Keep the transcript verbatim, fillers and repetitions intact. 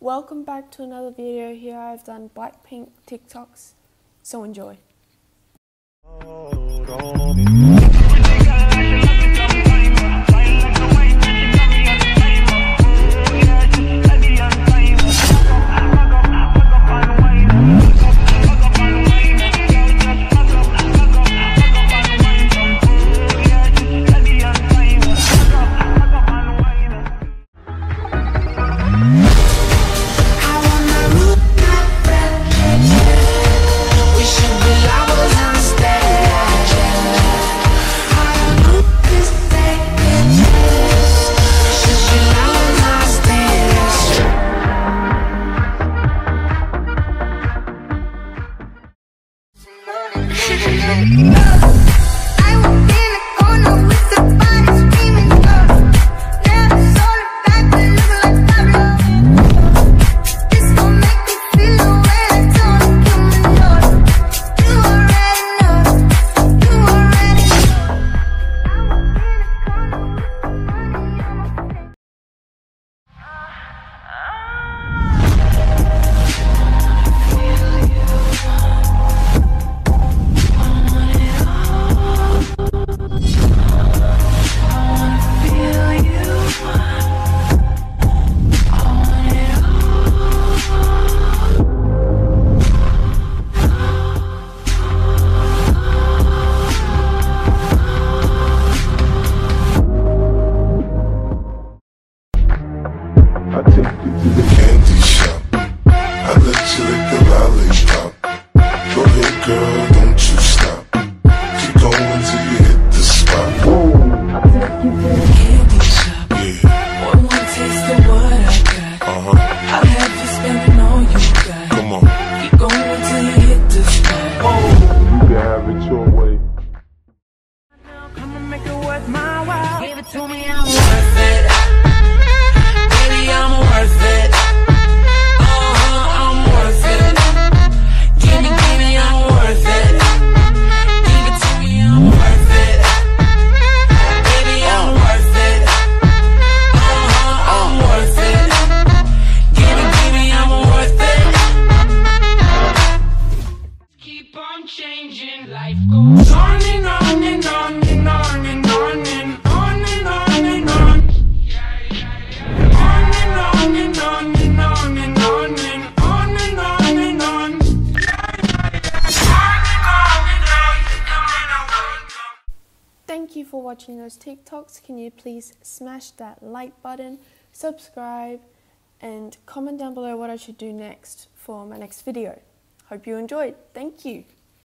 Welcome back to another video. Here I've done BlackPink TikToks, so enjoy. I take you to the candy shop. I let you lick the lollipop. Go ahead, girl, don't you stop. Keep going till you hit the spot. I take you to the candy shop. Yeah. One more taste of what I got. Uh-huh. I'll have you spending all you got. Come on. Keep going till you hit the spot. Oh, you can have it your way. Come and make it worth my while. Give it to me, I'm worth it. Baby, I'm worth it. Uh-huh, I'm worth it. Give me, give me, I'm worth it. Give it to me, I'm worth it. Baby, I'm worth it. Uh-huh, I'm worth it. Give me, give me, I'm worth it. Keep on changing, life goes on and on and on and on and on and on and on and on. On and on and on and on and on and on and on and on. Thank you for watching those TikToks. Can you please smash that like button, subscribe, and comment down below what I should do next for my next video. Hope you enjoyed. Thank you.